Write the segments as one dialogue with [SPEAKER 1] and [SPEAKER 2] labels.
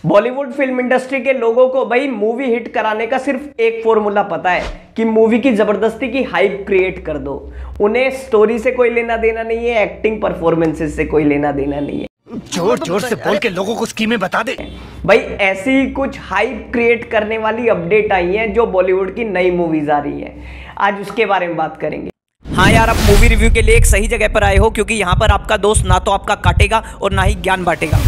[SPEAKER 1] Bollywood film industry के लोगों को भाई मूवी हिट कराने का सिर्फ एक फॉर्मूला पता है कि मूवी की जबरदस्ती की हाइप क्रिएट कर दो। उन्हें स्टोरी से कोई लेना देना नहीं है, एक्टिंग परफॉर्मेंसेस से कोई लेना देना नहीं है।
[SPEAKER 2] जोर जोर से बोल के लोगों को स्कीमें बता दे
[SPEAKER 1] भाई। ऐसी ही कुछ हाइप क्रिएट करने वाली अपडेट आई है जो बॉलीवुड की नई मूवीज आ रही है, आज उसके बारे में बात करेंगे।
[SPEAKER 3] हाँ यार, आप मूवी रिव्यू के लिए एक सही जगह पर आए हो, क्योंकि यहाँ पर आपका दोस्त ना तो आपका काटेगा और ना ही ज्ञान बांटेगा।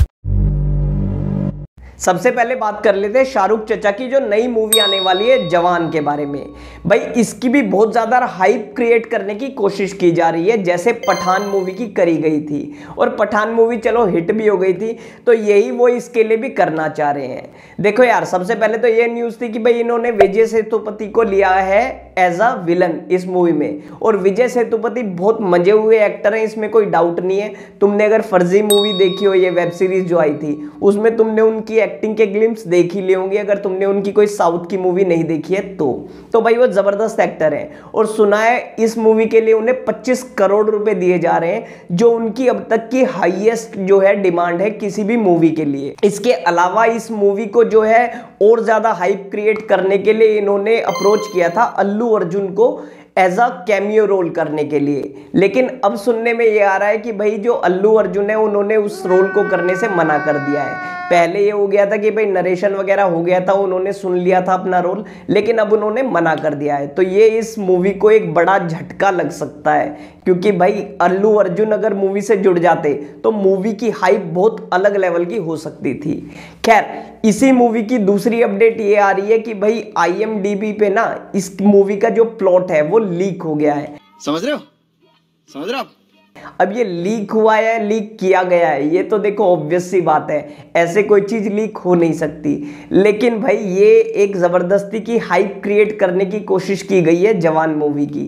[SPEAKER 1] सबसे पहले बात कर लेते हैं शाहरुख चचा की जो नई मूवी आने वाली है जवान के बारे में। भाई इसकी भी बहुत ज़्यादा हाइप क्रिएट करने की कोशिश की जा रही है, जैसे पठान मूवी की करी गई थी। और पठान मूवी चलो हिट भी हो गई थी, तो यही वो इसके लिए भी करना चाह रहे हैं। देखो यार, सबसे पहले तो ये न्यूज़ थी कि भाई इन्होंने विजय सेतुपति को लिया है एज अ विलन इस मूवी में। और विजय सेतुपति बहुत मजे हुए एक्टर हैं, इसमें कोई डाउट नहीं है। तुमने अगर फर्जी मूवी देखी हो, ये वेब सीरीज जो आई थी, उसमें तुमने उनकी एक्टिंग के ग्लिम्स देख ही लिए होंगे, अगर तुमने उनकी कोई साउथ की मूवी नहीं देखी है तो भाई वो जबरदस्त एक्टर है। और सुना है इस मूवी के लिए उन्हें 25 करोड़ रुपए दिए जा रहे हैं, जो उनकी अब तक की हाईएस्ट जो है डिमांड है किसी भी मूवी के लिए। इसके अलावा इस मूवी को जो है और ज्यादा हाइप क्रिएट करने के लिए इन्होंने अप्रोच किया था अल्लू अर्जुन को एज अ कैमियो रोल करने के लिए। लेकिन अब सुनने में ये आ रहा है कि भाई जो अल्लू अर्जुन है उन्होंने उस रोल को करने से मना कर दिया है। पहले ये हो गया था कि भाई नरेशन वगैरह हो गया था, उन्होंने सुन लिया था अपना रोल, लेकिन अब उन्होंने मना कर दिया है। तो ये इस मूवी को एक बड़ा झटका लग सकता है, क्योंकि भाई अल्लू अर्जुन अगर मूवी से जुड़ जाते तो मूवी की हाइप बहुत अलग लेवल की हो सकती थी। खैर, इसी मूवी की दूसरी अपडेट ये आ रही है कि भाई IMDb पे ना इस मूवी का जो प्लॉट है वो लीक हो गया है।
[SPEAKER 2] समझ रहे हो
[SPEAKER 1] अब ये लीक हुआ है, लीक किया गया है, ये तो देखो ऑब्वियस सी बात है, ऐसे कोई चीज लीक हो नहीं सकती। लेकिन भाई ये एक जबरदस्ती की हाइप क्रिएट करने की कोशिश की गई है जवान मूवी की।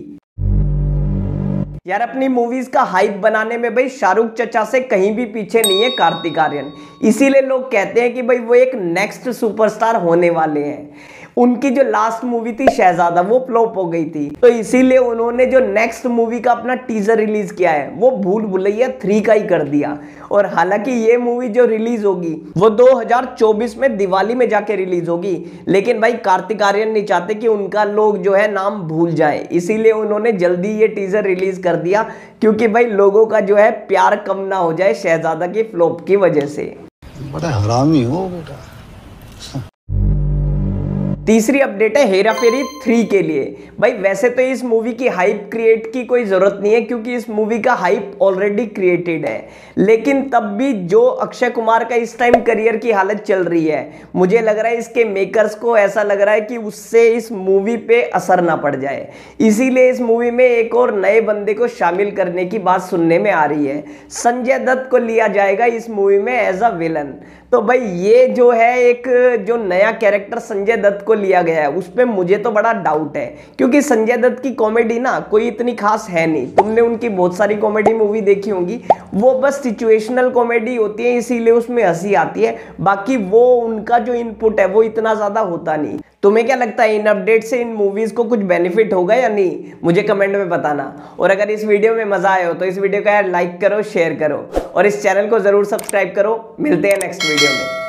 [SPEAKER 1] यार, अपनी मूवीज का हाइप बनाने में भाई शाहरुख चचा से कहीं भी पीछे नहीं है कार्तिक आर्यन। इसीलिए लोग कहते हैं कि भाई वो एक नेक्स्ट सुपरस्टार होने वाले हैं। उनकी जो लास्ट मूवी थी शहजादा, वो फ्लॉप हो गई थी, तो इसीलिए उन्होंने जो नेक्स्ट मूवी का अपना टीजर रिलीज किया है वो भूल भुलैया 3 का ही कर दिया। और हालांकि ये मूवी जो रिलीज होगी वो 2024 में दिवाली में जाके रिलीज होगी, लेकिन भाई कार्तिक आर्यन नहीं चाहते कि उनका लोग जो है नाम भूल जाए, इसीलिए उन्होंने जल्दी ये टीजर रिलीज कर दिया, क्योंकि भाई लोगों का जो है प्यार कम ना हो जाए शहजादा की फ्लॉप की वजह से।
[SPEAKER 2] बड़ा हरामी हो बेटा।
[SPEAKER 1] तीसरी अपडेट है हेरा फेरी 3 के लिए। भाई वैसे तो इस मूवी की हाइप क्रिएट की कोई जरूरत नहीं है, क्योंकि इस मूवी का हाइप ऑलरेडी क्रिएटेड है। लेकिन तब भी जो अक्षय कुमार का इस टाइम करियर की हालत चल रही है, मुझे लग रहा है इसके मेकर्स को ऐसा लग रहा है कि उससे इस मूवी पे असर ना पड़ जाए, इसीलिए इस मूवी में एक और नए बंदे को शामिल करने की बात सुनने में आ रही है। संजय दत्त को लिया जाएगा इस मूवी में एज अ विलन। तो भाई ये जो है एक जो नया कैरेक्टर संजय दत्त को लिया गया है उस पे मुझे तो बड़ा डाउट है, क्योंकि संजय दत्त की कॉमेडी ना कोई इतनी खास है नहीं। तुमने उनकी बहुत सारी कॉमेडी मूवी देखी होंगी, वो बस सिचुएशनल कॉमेडी होती है, इसीलिए उसमें हंसी आती है। बाकी वो उनका जो इनपुट है वो इतना ज्यादा होता नहीं। तुम्हें क्या लगता है इन अपडेट से इन मूवीज को कुछ बेनिफिट होगा या नहीं, मुझे कमेंट में बताना। और अगर इस वीडियो में मजा आया हो तो इस वीडियो को यार लाइक करो, शेयर करो और इस चैनल को जरूर सब्सक्राइब करो। मिलते हैं नेक्स्ट वीडियो में।